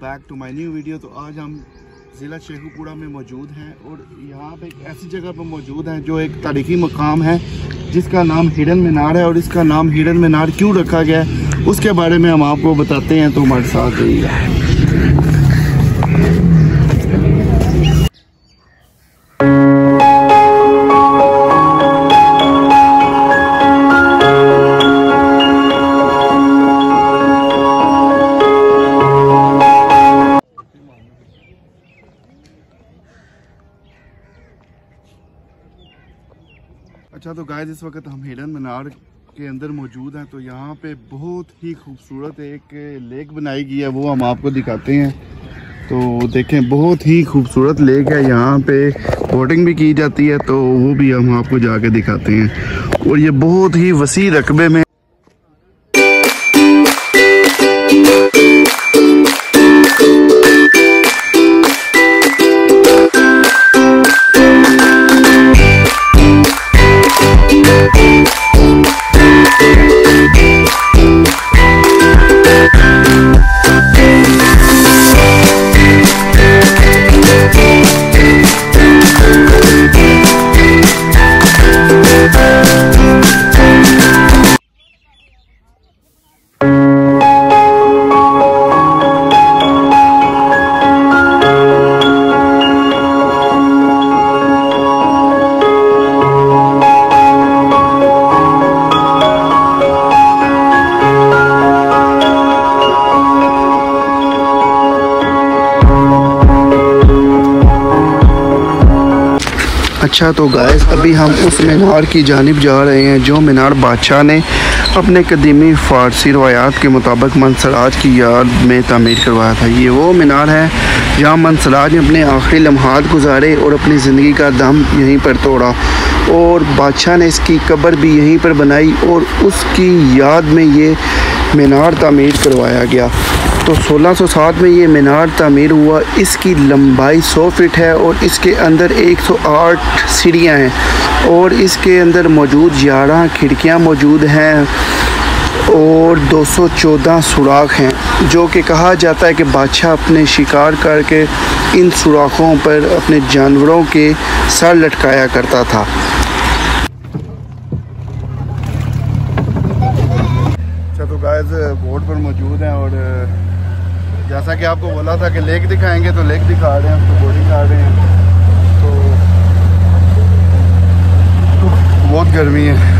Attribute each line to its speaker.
Speaker 1: Back to my new video. तो आज हम ज़िला शेखुपुरा में मौजूद हैं और यहाँ पे एक ऐसी जगह पर मौजूद हैं जो एक तारीखी मकाम है जिसका नाम हिरन मीनार है। और इसका नाम हिरन मीनार क्यों रखा गया है उसके बारे में हम आपको बताते हैं, तो हमारे साथ रहिएगा। अच्छा, तो गाइस इस वक्त हम हिरन मीनार के अंदर मौजूद हैं। तो यहाँ पे बहुत ही खूबसूरत एक लेक बनाई गई है, वो हम आपको दिखाते हैं। तो देखें, बहुत ही खूबसूरत लेक है। यहाँ पे बोटिंग भी की जाती है, तो वो भी हम आपको जाके दिखाते हैं। और ये बहुत ही वसी रकबे में अच्छा, तो गाइस अभी हम उस मीनार की जानिब जा रहे हैं जो मीनार बादशाह ने अपने कदीमी फ़ारसी रवायात के मुताबिक मनसराज की याद में तामीर करवाया था। ये वो मीनार है जहाँ मनसराज ने अपने आखिरी लम्हात गुजारे और अपनी ज़िंदगी का दम यहीं पर तोड़ा। और बादशाह ने इसकी कब्र भी यहीं पर बनाई और उसकी याद में ये मीनार तामीर करवाया गया। तो 1607 में ये मीनार तामीर हुआ। इसकी लंबाई 100 फीट है और इसके अंदर 108 सीढ़ियाँ हैं और इसके अंदर मौजूद 11 खिड़कियाँ मौजूद हैं और 214 सुराख हैं, जो कि कहा जाता है कि बादशाह अपने शिकार करके इन सुराखों पर अपने जानवरों के सर लटकाया करता था। अच्छा, तो गाइस बोर्ड पर मौजूद हैं और जैसा कि आपको बोला था कि लेक दिखाएंगे, तो लेक दिखा रहे हैं, तो बोटिंग कर रहे हैं। तो बहुत गर्मी है।